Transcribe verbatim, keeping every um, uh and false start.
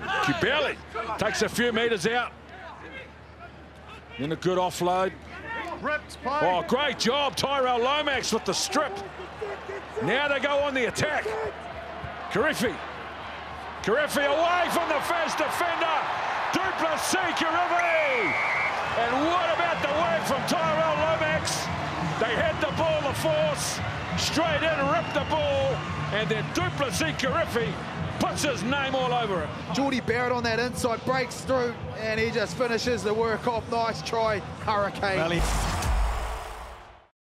Kirifi takes a few metres out. In a good offload. Oh, great job, Tyrell Lomax with the strip. Now they go on the attack. Kirifi. Kirifi away from the first defender. Duplessis Kirifi. And what about the work from Tyrell Lomax? They had the ball to force, straight in, ripped the ball, and then Duplessis Kirifi puts his name all over it. Geordie Barrett on that inside, breaks through, and he just finishes the work off. Nice try, Hurricane. Valley.